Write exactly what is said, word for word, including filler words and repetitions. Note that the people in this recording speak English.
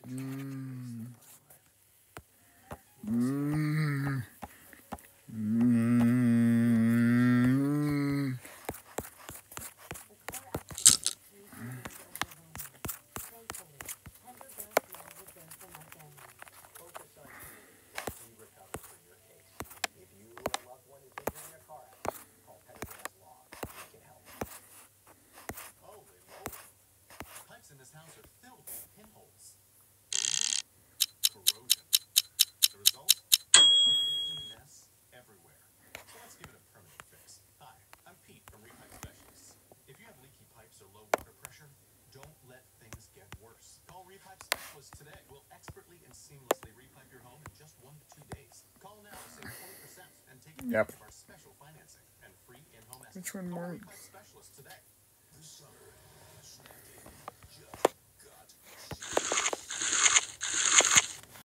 Mm. Mm. Mm. In this house are filled with pinholes. The reason? Corrosion. The result? Leaky mess everywhere. So let's give it a permanent fix. Hi, I'm Pete from Repipe Specialists. If you have leaky pipes or low water pressure, don't let things get worse. Call Repipe Specialists today. We'll expertly and seamlessly repipe your home in just one to two days. Call now to save twenty percent and take Yep. advantage of our special financing and free in-home Which estimate. one Call more? Repipe